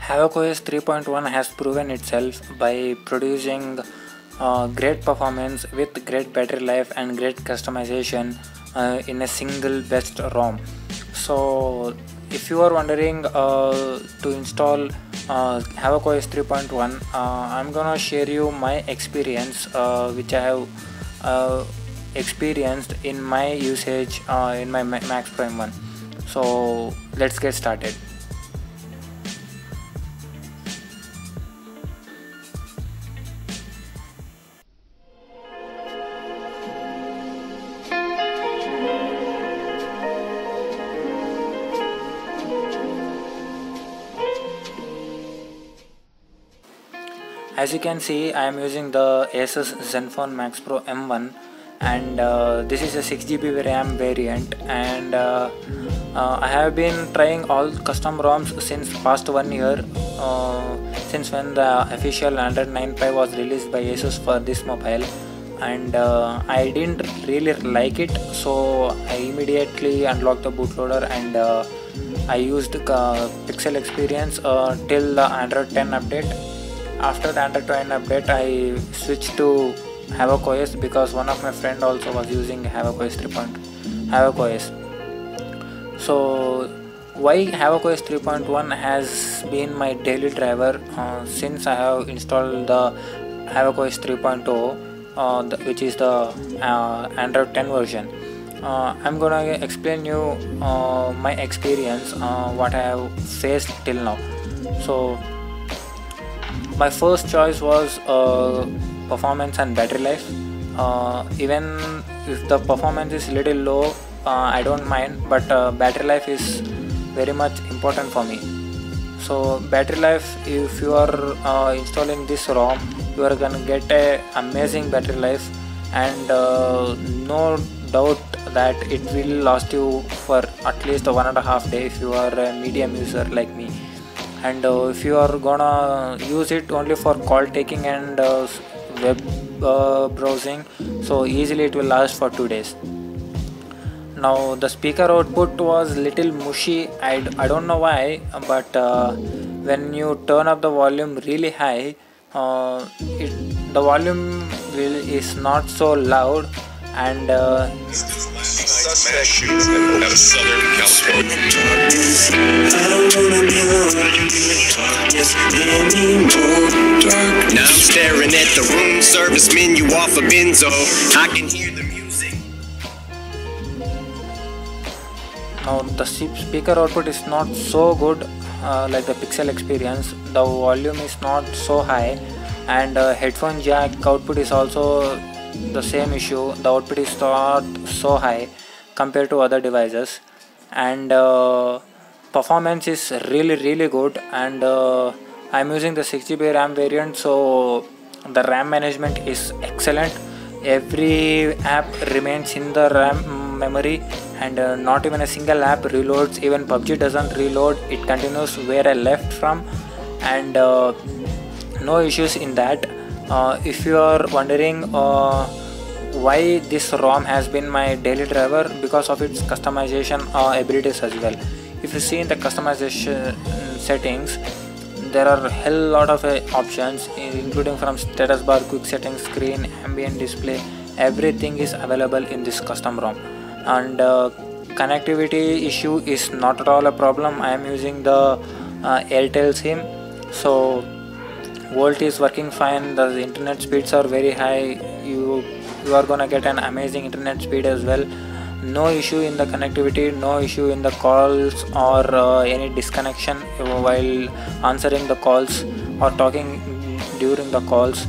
Havoc OS 3.1 has proven itself by producing great performance with great battery life and great customization in a single best ROM. So, if you are wondering to install Havoc OS 3.1, I'm gonna share you my experience, which I have experienced in my usage in my Max Prime 1. So, let's get started. As you can see, I am using the Asus Zenfone Max Pro M1, and this is a 6GB RAM variant, and I have been trying all custom ROMs since past 1 year, since when the official Android 9.5 was released by Asus for this mobile, and I didn't really like it, so I immediately unlocked the bootloader and I used Pixel experience till the Android 10 update. After the Android 10 update, I switched to Havoc OS because one of my friend also was using Havoc OS 3.1. So why Havoc OS 3.1 has been my daily driver since I have installed the Havoc OS 3.0, which is the Android 10 version. I'm gonna explain you my experience, what I have faced till now. So my first choice was performance and battery life. Even if the performance is little low, I don't mind, but battery life is very much important for me. So battery life, if you are installing this ROM, you are gonna get a amazing battery life, and no doubt that it will last you for at least 1.5 days if you are a medium user like me. And if you are gonna use it only for call taking and web browsing, so easily it will last for 2 days. Now the speaker output was little mushy. I don't know why, but when you turn up the volume really high, the volume is not so loud, and suspect shooting out of Southern California. Now I'm staring at the room service menu off a benzo. I can hear the music. now the speaker output is not so good like the Pixel experience. The volume is not so high, and headphone jack output is also the same issue. The output is not so high compared to other devices, and performance is really good, and I'm using the 6GB RAM variant, so the RAM management is excellent. Every app remains in the RAM memory, and not even a single app reloads. Even PUBG doesn't reload, it continues where I left from, and no issues in that. If you are wondering why this ROM has been my daily driver, because of its customization abilities as well. If you see in the customization settings, there are a hell lot of options, including from status bar, quick settings, screen, ambient display. Everything is available in this custom ROM, and connectivity issue is not at all a problem. I am using the Airtel SIM, so Volt is working fine. The internet speeds are very high. You are gonna get an amazing internet speed as well. No issue in the connectivity, no issue in the calls or any disconnection while answering the calls or talking during the calls.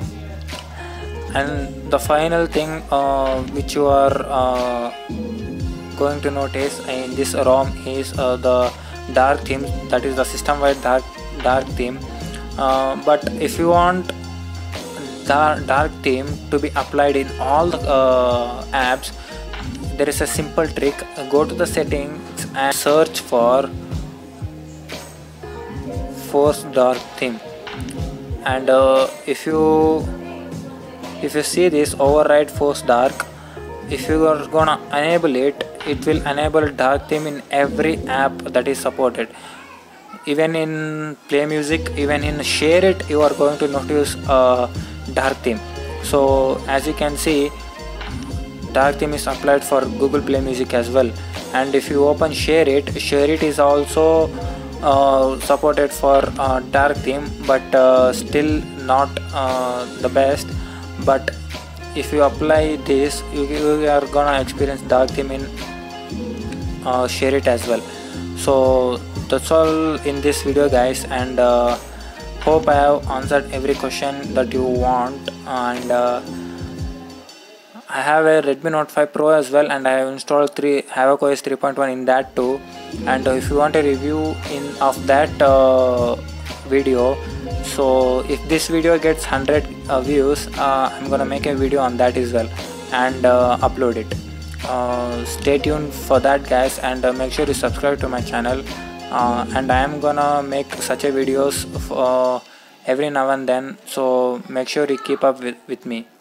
And the final thing which you are going to notice in this ROM is the dark theme, that is the system wide dark theme. But if you want the dark theme to be applied in all the apps, there is a simple trick. Go to the settings and search for force dark theme, and if you see this override force dark, if you are gonna enable it, it will enable dark theme in every app that is supported. even in play music, even in share it, you are going to notice a dark theme. So as you can see, dark theme is applied for Google Play Music as well. And if you open share it is also supported for dark theme, but still not the best. But if you apply this, you are gonna experience dark theme in share it as well. So that's all in this video, guys, and hope I have answered every question that you want. And I have a Redmi Note 5 Pro as well, and I have installed Havoc OS 3.1 in that too. And if you want a review of that video, so if this video gets 100 views, I'm gonna make a video on that as well and upload it. Stay tuned for that, guys, and make sure you subscribe to my channel. And I am gonna make such a videos every now and then, so make sure you keep up with me.